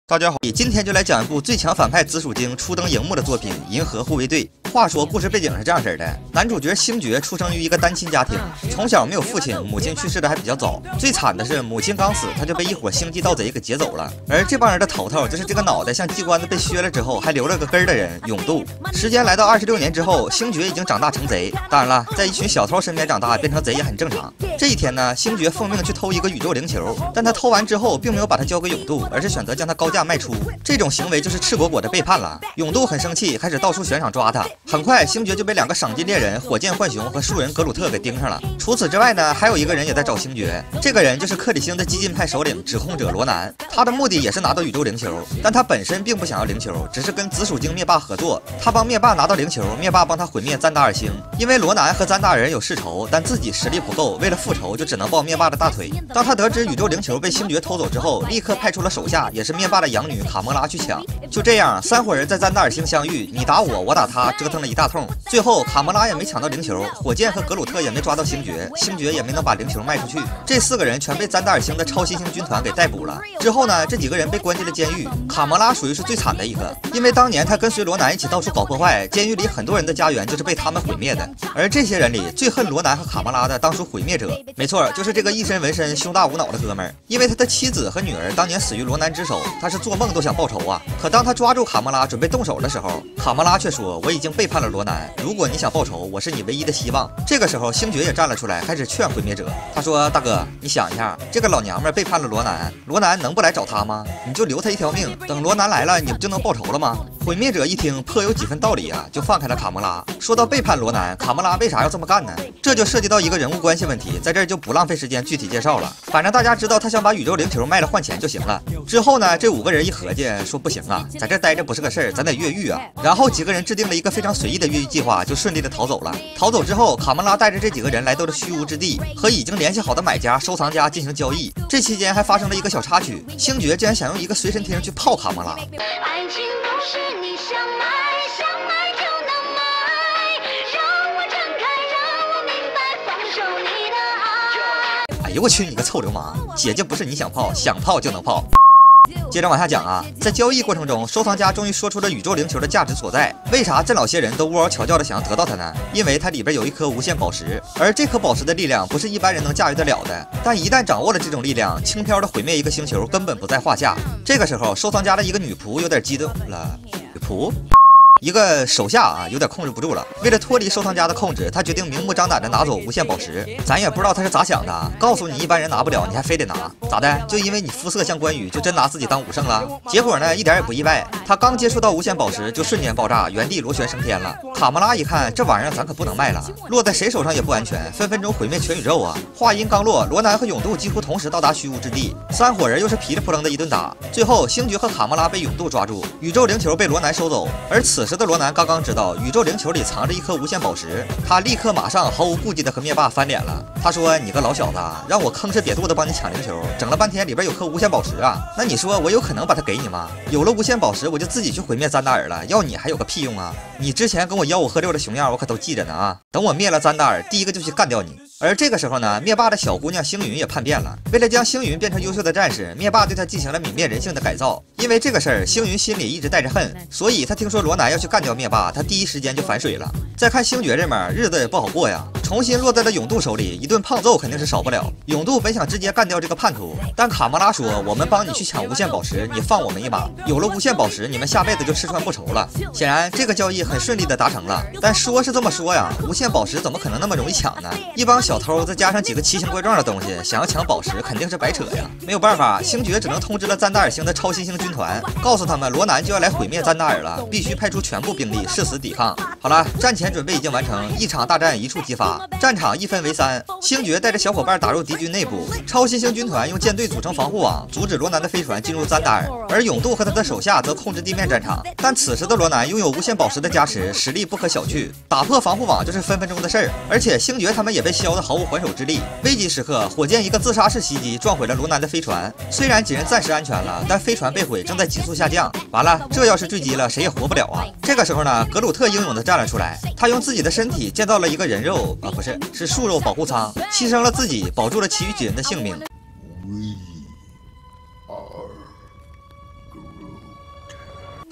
大家好，今天就来讲一部最强反派紫薯精初登荧幕的作品《银河护卫队》。话说故事背景是这样式的：男主角星爵出生于一个单亲家庭，从小没有父亲，母亲去世的还比较早。最惨的是母亲刚死，他就被一伙星际盗贼给劫走了。而这帮人的头头就是这个脑袋像鸡冠子被削了之后还留了个根的人永渡。时间来到26年之后，星爵已经长大成贼。当然了，在一群小偷身边长大变成贼也很正常。这一天呢，星爵奉命去偷一个宇宙灵球，但他偷完之后并没有把它交给永渡，而是选择将它高价卖出。这种行为就是赤果果的背叛了。永渡很生气，开始到处悬赏抓他。很快，星爵就被2个赏金猎人火箭浣熊和树人格鲁特给盯上了。除此之外呢，还有一个人也在找星爵，这个人就是克里星的激进派首领指控者罗南。他的目的也是拿到宇宙灵球，但他本身并不想要灵球，只是跟紫薯精灭霸合作。他帮灭霸拿到灵球，灭霸帮他毁灭赞达尔星。因为罗南和赞达尔人有世仇，但自己实力不够，为了复仇就只能抱灭霸的大腿。当他得知宇宙灵球被星爵偷走之后，立刻派出了手下，也是灭霸的养女卡莫拉去抢。就这样，3伙人在赞达尔星相遇，你打我，我打他，折腾了一大通。最后卡莫拉也没抢到灵球，火箭和格鲁特也没抓到星爵，星爵也没能把灵球卖出去。这4个人全被赞达尔星的超新星军团给逮捕了。之后呢，这几个人被关进了监狱。卡莫拉属于是最惨的一个，因为当年他跟随罗南一起到处搞破坏，监狱里很多人的家园就是被他们毁灭的。而这些人里最恨罗南和卡莫拉的当属毁灭者，没错，就是这个一身纹身胸大无脑的哥们儿。因为他的妻子和女儿当年死于罗南之手，他是做梦都想报仇啊。可当他抓住卡莫拉准备动手的时候，卡莫拉却说：“我已经背叛了罗南，如果你想报仇，我是你唯一的希望。”这个时候，星爵也站了出来，开始劝毁灭者。他说：“大哥，你想一下，这个老娘们背叛了罗南，罗南能不来找他吗？你就留他一条命，等罗南来了，你不就能报仇了吗？”毁灭者一听，颇有几分道理啊，就放开了卡莫拉。说到背叛罗南，卡莫拉为啥要这么干呢？这就涉及到一个人物关系问题，在这儿就不浪费时间具体介绍了。反正大家知道他想把宇宙灵球卖了换钱就行了。之后呢，这5个人一合计说不行啊，在这待着不是个事儿，咱得越狱啊。然后几个人制定了一个非常随意的越狱计划，就顺利的逃走了。逃走之后，卡莫拉带着这几个人来到了虚无之地，和已经联系好的买家、收藏家进行交易。这期间还发生了一个小插曲，星爵竟然想用一个随身听去泡卡莫拉。爱情不是你想买就能买，让我睁开，让我明白，放手你的爱。哎呦我去，你个臭流氓！姐姐不是你想泡，想泡就能泡。接着往下讲啊，在交易过程中，收藏家终于说出了宇宙灵球的价值所在。为啥这老些人都窝窝瞧瞧的想要得到它呢？因为它里边有一颗无限宝石，而这颗宝石的力量不是一般人能驾驭得了的。但一旦掌握了这种力量，轻飘的毁灭一个星球根本不在话下。这个时候，收藏家的一个女仆有点激动了，女仆。一个手下啊，有点控制不住了。为了脱离收藏家的控制，他决定明目张胆的拿走无限宝石。咱也不知道他是咋想的，告诉你一般人拿不了，你还非得拿，咋的？就因为你肤色像关羽，就真拿自己当武圣了？结果呢，一点也不意外，他刚接触到无限宝石，就瞬间爆炸，原地螺旋升天了。卡莫拉一看，这玩意儿咱可不能卖了，落在谁手上也不安全，分分钟毁灭全宇宙啊！话音刚落，罗南和永渡几乎同时到达虚无之地，3伙人又是噼里扑棱的一顿打。最后，星爵和卡莫拉被永渡抓住，宇宙灵球被罗南收走，而此时的罗南刚刚知道宇宙灵球里藏着一颗无限宝石，他立刻马上毫无顾忌的和灭霸翻脸了。他说：“你个老小子，让我吭哧瘪肚的帮你抢灵球，整了半天里边有颗无限宝石啊！那你说我有可能把它给你吗？有了无限宝石，我就自己去毁灭赞达尔了，要你还有个屁用啊！你之前跟我吆五喝六的熊样，我可都记着呢啊！等我灭了赞达尔，第一个就去干掉你。”而这个时候呢，灭霸的小姑娘星云也叛变了。为了将星云变成优秀的战士，灭霸对她进行了泯灭人性的改造。因为这个事儿，星云心里一直带着恨，所以他听说罗南要去干掉灭霸，他第一时间就反水了。再看星爵这面，日子也不好过呀，重新落在了永渡手里，一顿胖揍肯定是少不了。永渡本想直接干掉这个叛徒，但卡莫拉说：“我们帮你去抢无限宝石，你放我们一马。有了无限宝石，你们下辈子就吃穿不愁了。”显然，这个交易很顺利的达成了。但说是这么说呀，无限宝石怎么可能那么容易抢呢？一帮小偷再加上几个奇形怪状的东西，想要抢宝石肯定是白扯呀。没有办法，星爵只能通知了赞达尔星的超新星军团，告诉他们罗南就要来毁灭赞达尔了，必须派出全部兵力誓死抵抗。好了，战前准备已经完成，一场大战一触即发。战场一分为3，星爵带着小伙伴打入敌军内部，超新星军团用舰队组成防护网，阻止罗南的飞船进入赞达尔，而永渡和他的手下则控制地面战场。但此时的罗南拥有无限宝石的加持，实力不可小觑，打破防护网就是分分钟的事儿。而且星爵他们也被削得毫无还手之力。危急时刻，火箭一个自杀式袭击撞毁了罗南的飞船，虽然几人暂时安全了，但飞船被毁，正在急速下降。完了，这要是坠机了，谁也活不了啊！这个时候呢，格鲁特英勇地站了出来，他用自己的身体建造了一个人肉是树肉保护舱，牺牲了自己，保住了其余几人的性命。We are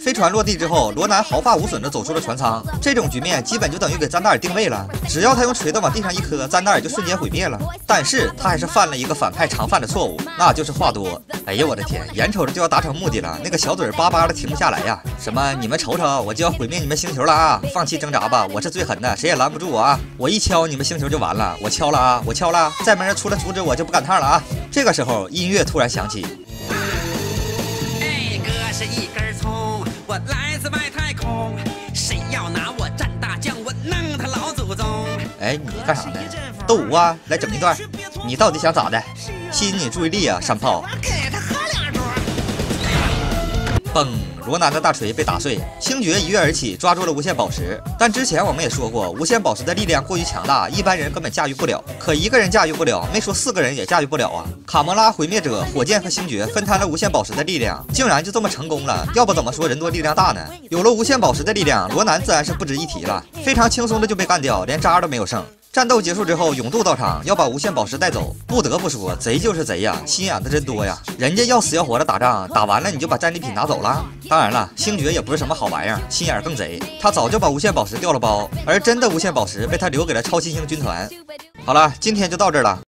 飞船落地之后，罗南毫发无损地走出了船舱。这种局面基本就等于给詹达尔定位了，只要他用锤子往地上一磕，詹达尔就瞬间毁灭了。但是他还是犯了一个反派常犯的错误，那就是话多。哎呀，我的天，眼瞅着就要达成目的了，那个小嘴巴巴的停不下来呀！什么你们瞅瞅，我就要毁灭你们星球了啊！放弃挣扎吧，我是最狠的，谁也拦不住我啊！我一敲你们星球就完了，我敲了啊，我敲了，再没人出来阻止我就不赶趟了啊！这个时候音乐突然响起。 哎，哥是一根葱，我来自外太空，谁要拿我战大将，我弄他老祖宗！ 哎，你干啥呢？斗舞啊，来整一段。你到底想咋的？吸引你注意力啊，山炮！ 给他喝两盅。 嘣！罗南的大锤被打碎，星爵一跃而起，抓住了无限宝石。但之前我们也说过，无限宝石的力量过于强大，一般人根本驾驭不了。可一个人驾驭不了，没说4个人也驾驭不了啊！卡魔拉、毁灭者、火箭和星爵分摊了无限宝石的力量，竟然就这么成功了。要不怎么说人多力量大呢？有了无限宝石的力量，罗南自然是不值一提了，非常轻松的就被干掉，连渣都没有剩。战斗结束之后，勇度到场，要把无限宝石带走。不得不说，贼就是贼呀，心眼子真多呀！人家要死要活的打仗，打完了你就把战利品拿走了。当然了，星爵也不是什么好玩意儿，心眼更贼。他早就把无限宝石掉了包，而真的无限宝石被他留给了超新星军团。好了，今天就到这儿了。